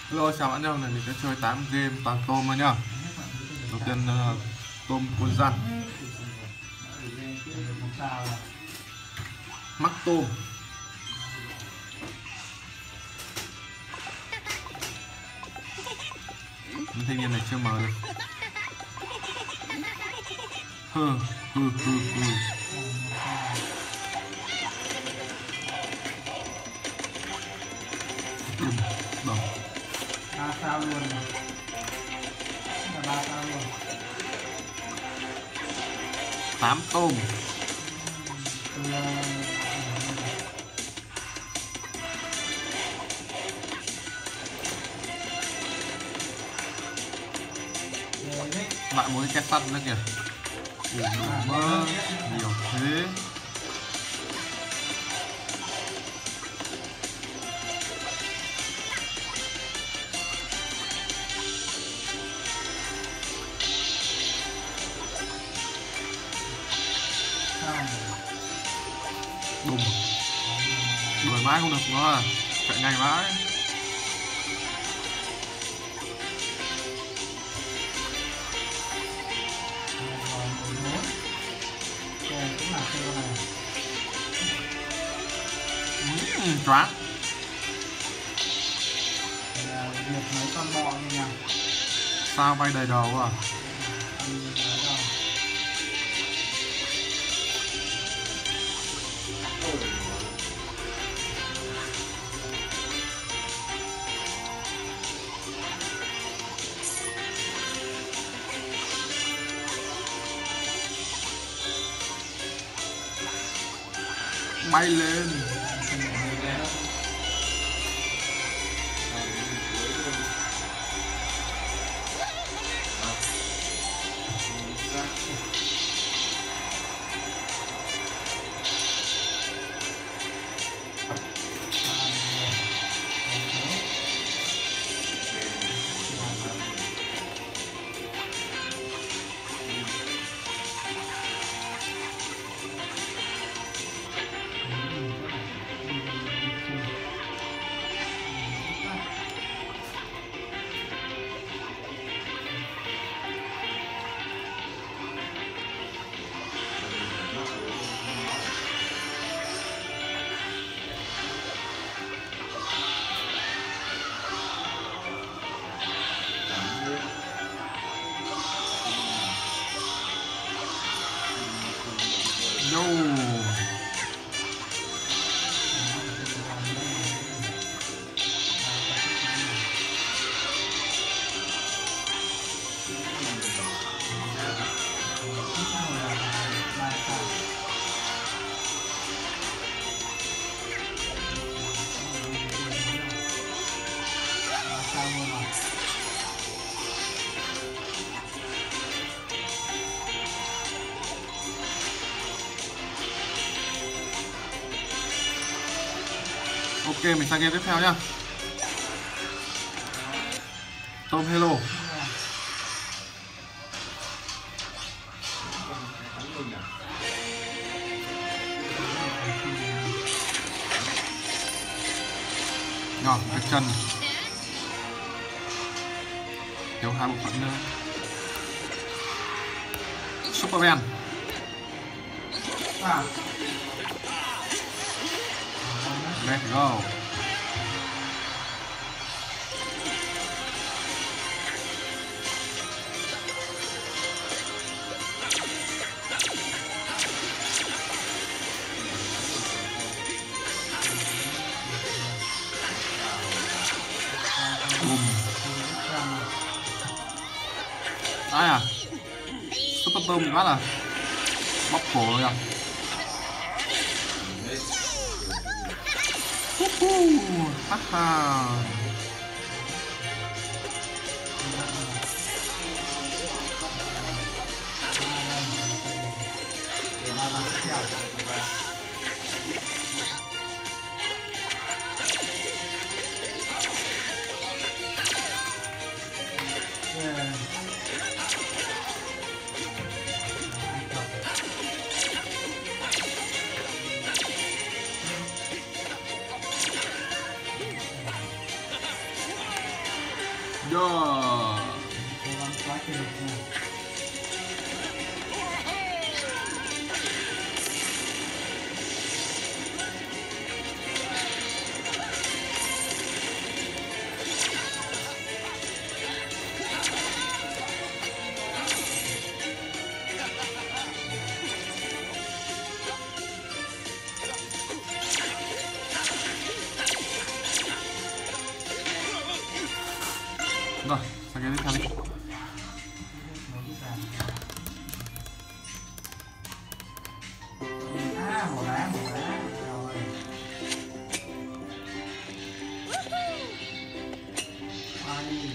Hello, chào bạn nhá. Hôm nay mình sẽ chơi 8 game toàn tôm thôi nhá. Đầu tiên là tôm cuốn răng, mắc tôm. Mình thanh niên này chưa mở được. Hừ hừ hừ hừ. Đừng đồng. 3 sao luôn này. Là 3 sao luôn. 8 tôm. Lại một cái két sắt nữa kìa. Ủa, đủ mơ nhiều thế. Đùng. Đuổi mãi không được nó à. Chạy nhanh mãi. Choáng. Việc mấy con bọ như nào. Sao bay đầy đầu à? Bay lên. No. Ok, mình sang game tiếp theo nhá. Tôm hello. Rồi, cái chân. Thiếu 2 bộ phận nữa. Superman. Let's go. Ai à? Super tôm bị bắt à? Bóc cổ rồi à? Haha. Yo. cố gắng xóa kỷ lục nha. Rồi, sang cái tiếp theo đi. Một lá rồi. Ai.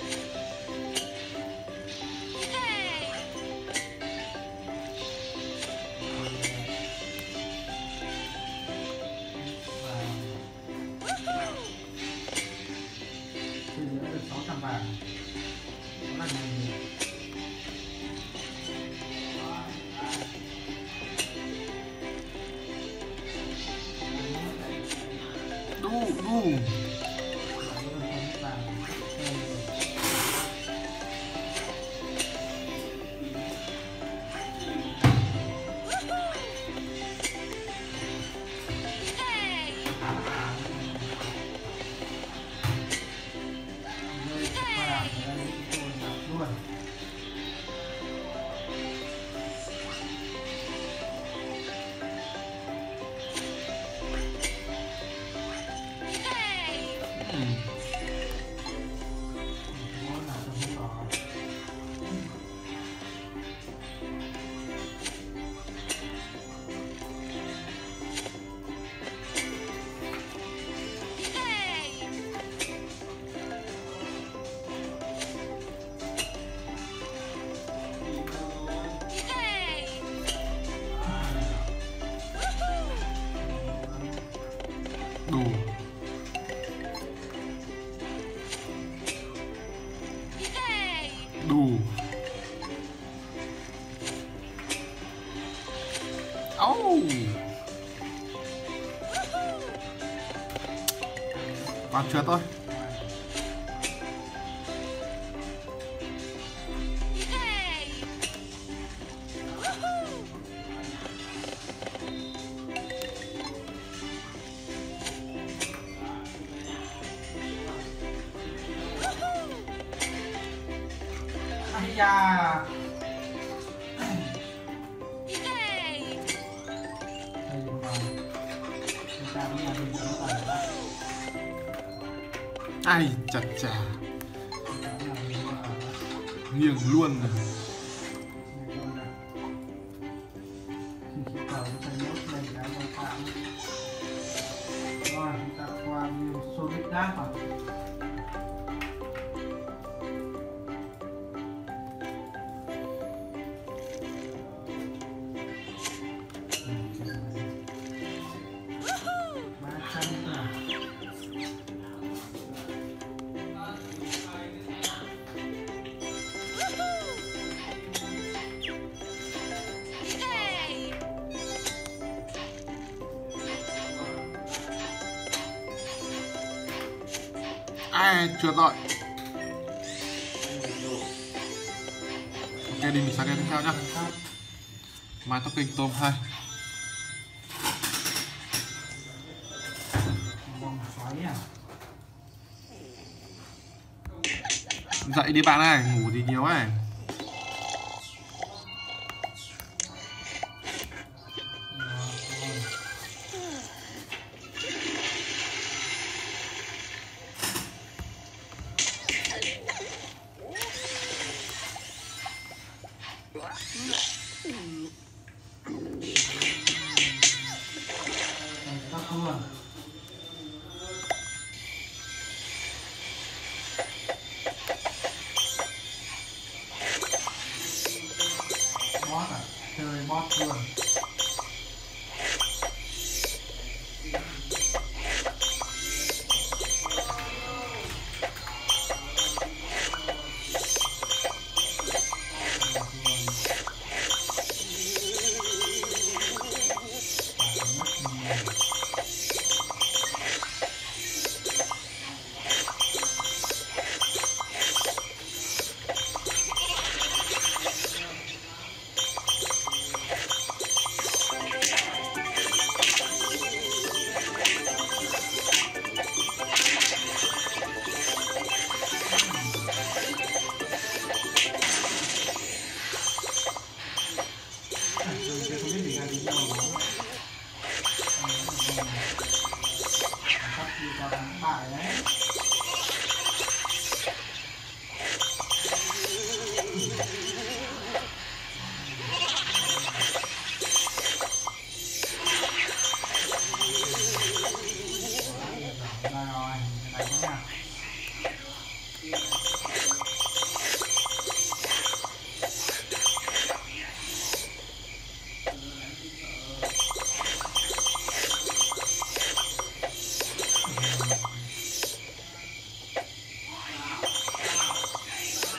Thì đã được 600 vàng. Nó là nhiều. Đu. Đủ. Đủ. Oh. Còn chưa thôi. Ây da. Ai chà chà. Nghiêng luôn rồi. Rồi, chúng ta qua Solid Gas rồi. Ai chưa rồi. Ok, đi mình sang cái tiếp theo nhá. Mai tóc kinh tôm 2. Dậy đi bạn ơi, ngủ gì nhiều ấy. Boss à? Chơi boss luôn.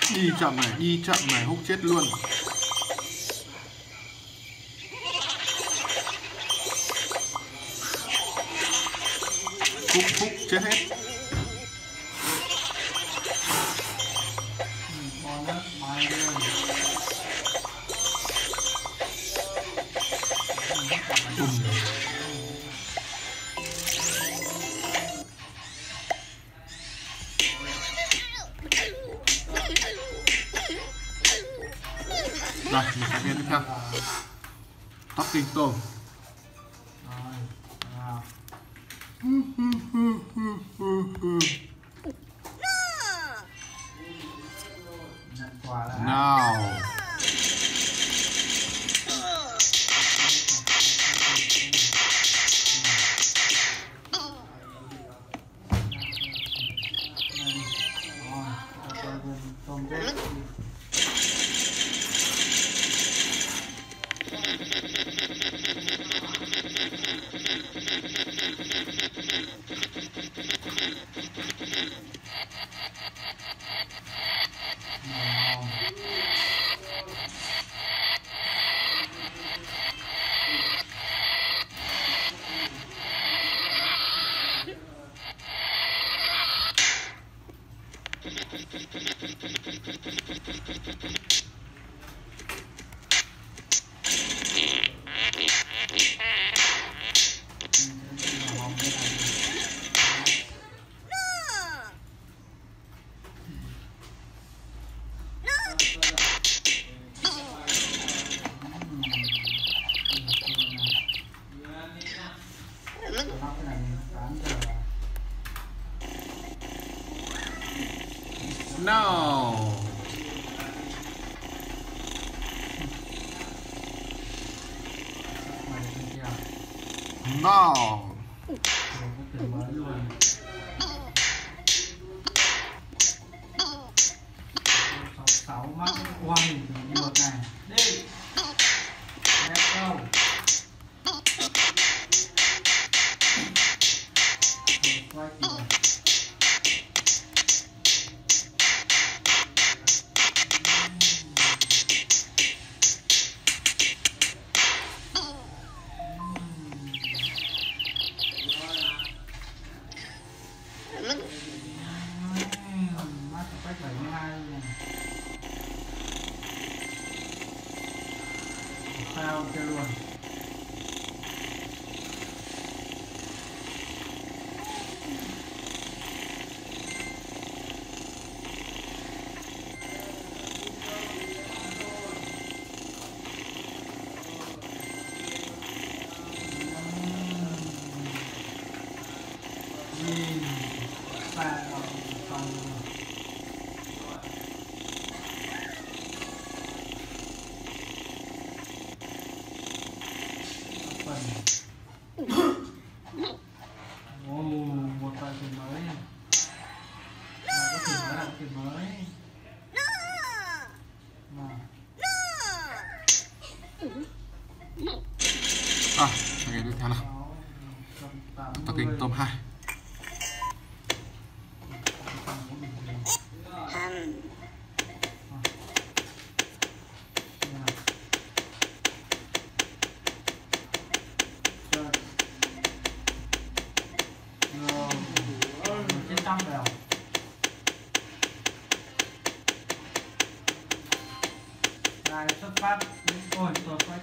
đi chậm này húc chết luôn. Húc chết hết. Bonus bay luôn. Rồi, một cái tiếp theo. Talking Tom. Nào. No. No. 6 mắt quay được này. Đi. Let's go. Quay kìa. Sao chơi luôn. Một bài thử mới này. Có thử mới là thử mới. Cái tiếp theo nào. Talking Tom 2. Xong rồi. Rồi xuất phát. Ôi tôi quay.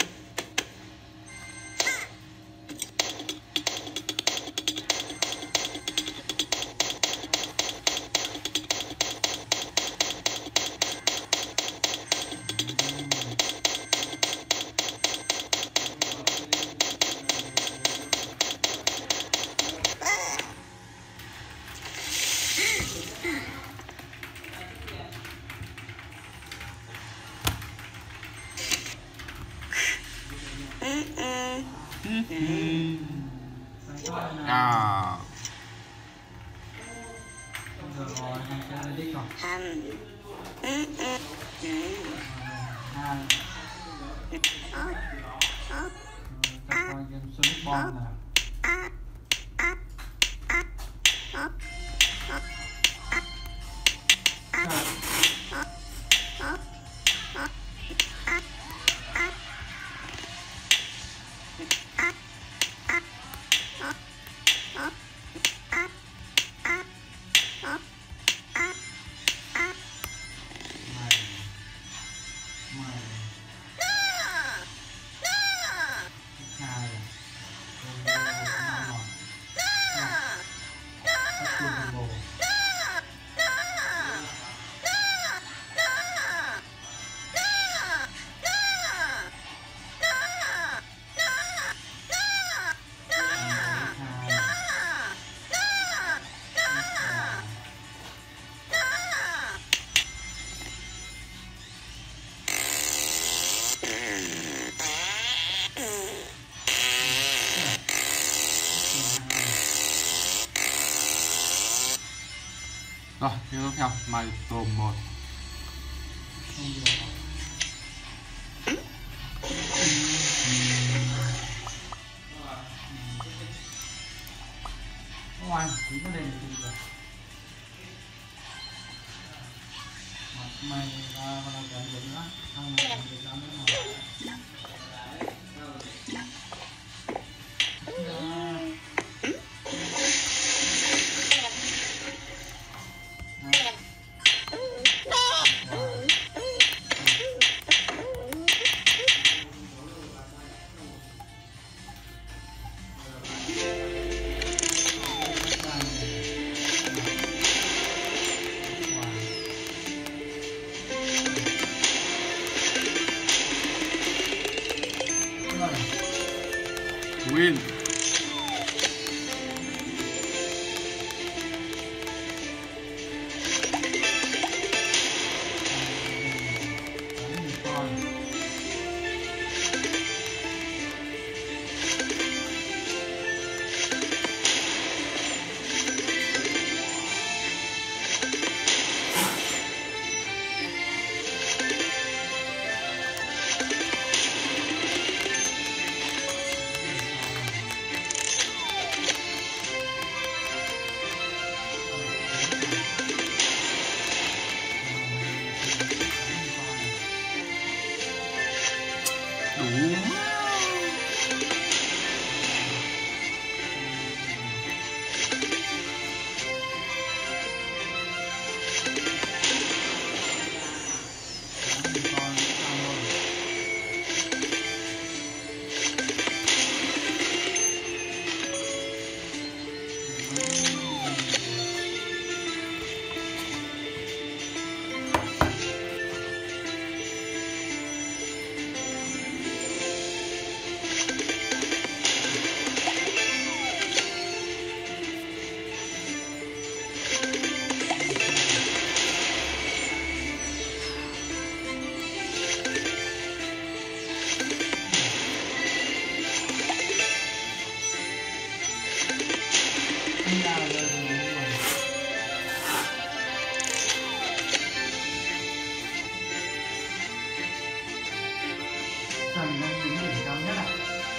Rồi, anh sẽ đi còn. Ta coi game Sonic Bomb nè. Rồi, tiếp theo mày tôm một. Không được. Ngoài chỉ có đèn thì được. Mặt mày ra và làm cảnh dụng đó, không làm được lắm nữa mà. Win. Đủ. Cần đang dính đỉnh cao nhất à?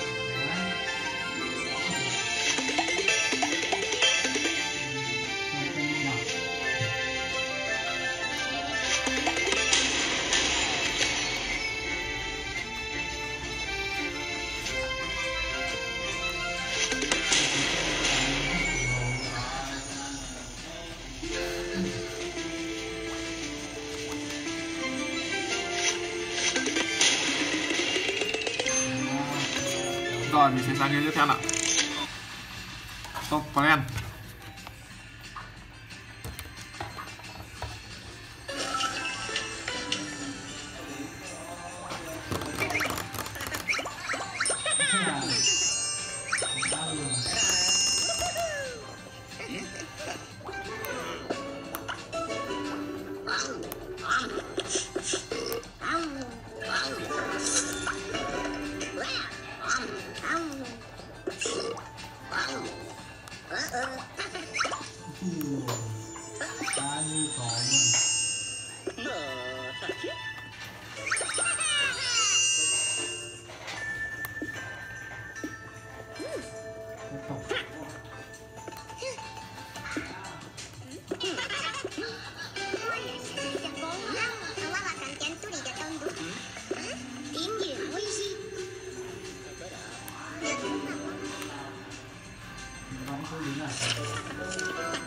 Rồi mình sẽ sang game tiếp theo nào. Top plan. Cá như cỏ luôn. Tiếp tục. Vẫn cứ đứng này.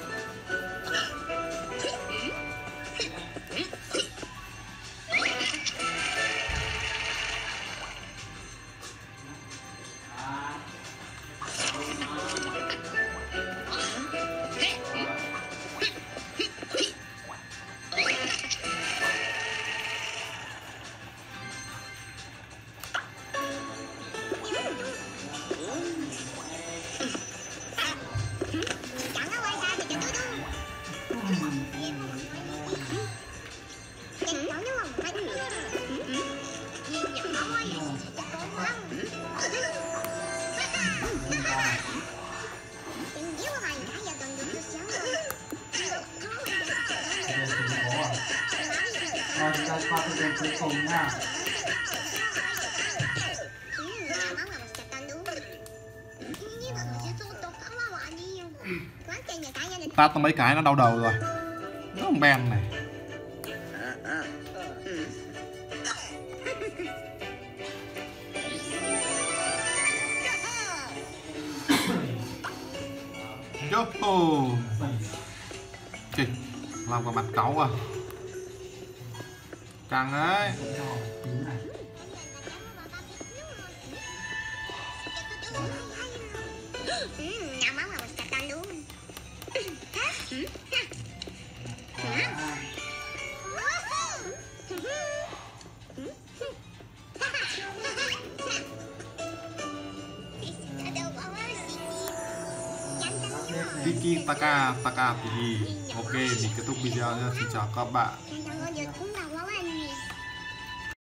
phố à? Rồi chúng ta qua cái đường cuối cùng nha. Tát mấy cái nó đau đầu rồi. Nó không bèn này. Yo, kịch làm vào mặt cáu à. Càng ấy. Tiki Taka TV. Ok, mình kết thúc video nha. Xin chào các bạn.